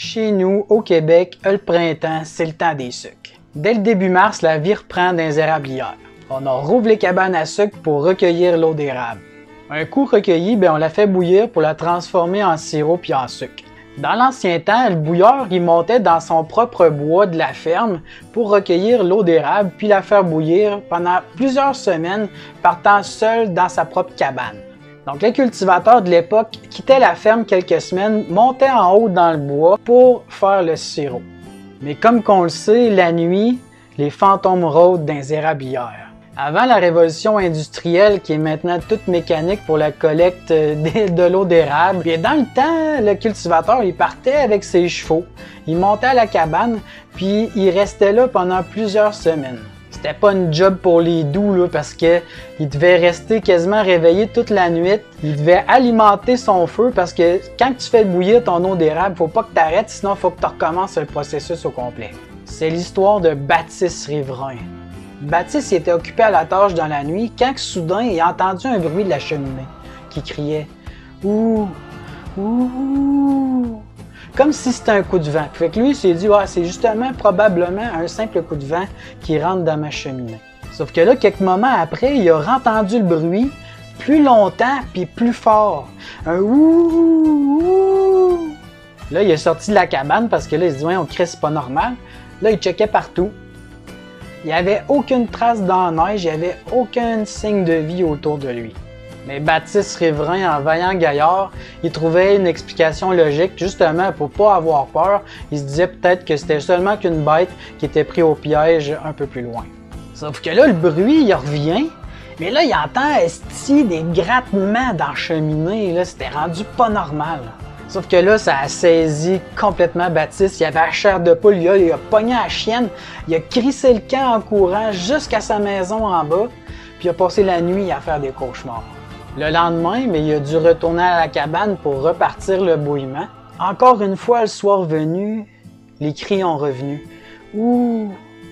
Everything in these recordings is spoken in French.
Chez nous, au Québec, le printemps, c'est le temps des sucres. Dès le début mars, la vie reprend dans les érablières. On en rouvre les cabanes à sucre pour recueillir l'eau d'érable. Un coup recueillie, on la fait bouillir pour la transformer en sirop puis en sucre. Dans l'ancien temps, le bouilleur il montait dans son propre bois de la ferme pour recueillir l'eau d'érable puis la faire bouillir pendant plusieurs semaines, partant seul dans sa propre cabane. Donc les cultivateurs de l'époque quittaient la ferme quelques semaines, montaient en haut dans le bois pour faire le sirop. Mais comme qu'on le sait, la nuit, les fantômes rôdent dans les érablières. Avant la révolution industrielle qui est maintenant toute mécanique pour la collecte de l'eau d'érable, dans le temps, le cultivateur il partait avec ses chevaux, il montait à la cabane, puis il restait là pendant plusieurs semaines. C'était pas une job pour les doux là, parce que il devait rester quasiment réveillé toute la nuit. Il devait alimenter son feu parce que quand tu fais bouillir ton eau d'érable, faut pas que tu arrêtes, sinon il faut que tu recommences le processus au complet. C'est l'histoire de Baptiste Riverain. Baptiste il était occupé à la tâche dans la nuit quand soudain il a entendu un bruit de la cheminée qui criait « Ouh! Ouh! » Comme si c'était un coup de vent. Fait que lui, il s'est dit « c'est justement probablement un simple coup de vent qui rentre dans ma cheminée. » Sauf que là, quelques moments après, il a entendu le bruit plus longtemps puis plus fort. Un « Ouh! Ouh! » Là, il est sorti de la cabane parce que là, il se dit « Ouais, on crie, c'est pas normal. » Là, il checkait partout. Il n'y avait aucune trace dans la neige, il n'y avait aucun signe de vie autour de lui. Mais Baptiste Riverain, en vaillant gaillard, il trouvait une explication logique, justement pour ne pas avoir peur. Il se disait peut-être que c'était seulement qu'une bête qui était prise au piège un peu plus loin. Sauf que là, le bruit, il revient, mais là, il entend des grattements dans la cheminée. Là, c'était rendu pas normal. Sauf que là, ça a saisi complètement Baptiste. Il avait la chair de poule, il a pogné la chienne, il a crissé le camp en courant jusqu'à sa maison en bas, puis il a passé la nuit à faire des cauchemars. Le lendemain, il a dû retourner à la cabane pour repartir le bouillement. Encore une fois, le soir venu, les cris ont revenu. Ouh!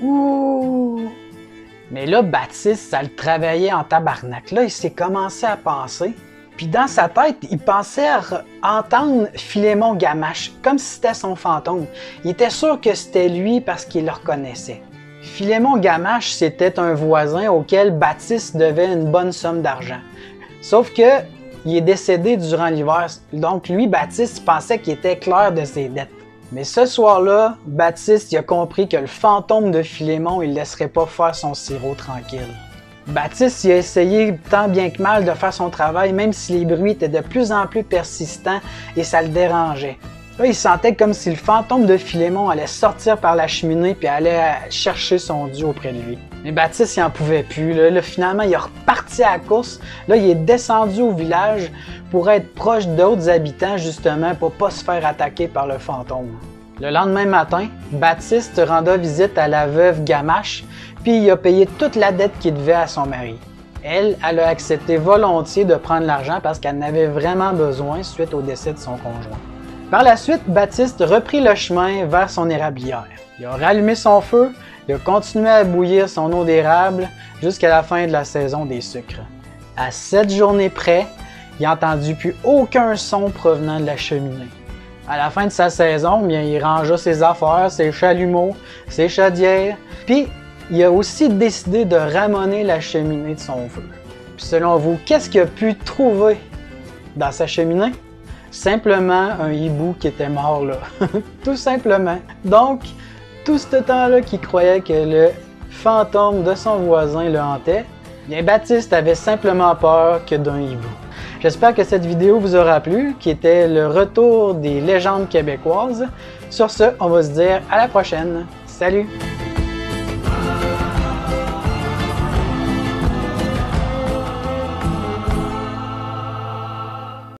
Ouh! Mais là, Baptiste, ça le travaillait en tabarnak. Là, il s'est commencé à penser. Puis dans sa tête, il pensait entendre Philémon Gamache, comme si c'était son fantôme. Il était sûr que c'était lui parce qu'il le reconnaissait. Philémon Gamache, c'était un voisin auquel Baptiste devait une bonne somme d'argent. Sauf que il est décédé durant l'hiver, donc lui, Baptiste, pensait qu'il était clair de ses dettes. Mais ce soir-là, Baptiste il a compris que le fantôme de Philémon, il ne laisserait pas faire son sirop tranquille. Baptiste il a essayé tant bien que mal de faire son travail, même si les bruits étaient de plus en plus persistants et ça le dérangeait. Là, il sentait comme si le fantôme de Philémon allait sortir par la cheminée et allait chercher son dieu auprès de lui. Mais Baptiste, il n'en pouvait plus. Là, finalement, il est reparti à la course. Là, il est descendu au village pour être proche d'autres habitants, justement, pour ne pas se faire attaquer par le fantôme. Le lendemain matin, Baptiste renda visite à la veuve Gamache, puis il a payé toute la dette qu'il devait à son mari. Elle a accepté volontiers de prendre l'argent parce qu'elle en avait vraiment besoin suite au décès de son conjoint. Par la suite, Baptiste reprit le chemin vers son érablière. Il a rallumé son feu, il a continué à bouillir son eau d'érable jusqu'à la fin de la saison des sucres. À 7 journées près, il n'a entendu plus aucun son provenant de la cheminée. À la fin de sa saison, il rangea ses affaires, ses chalumeaux, ses chaudières, puis il a aussi décidé de ramoner la cheminée de son feu. Puis selon vous, qu'est-ce qu'il a pu trouver dans sa cheminée? Simplement un hibou qui était mort là, tout simplement. Donc, tout ce temps-là qu'il croyait que le fantôme de son voisin le hantait, Baptiste avait simplement peur que d'un hibou. J'espère que cette vidéo vous aura plu, qui était le retour des légendes québécoises. Sur ce, on va se dire à la prochaine. Salut!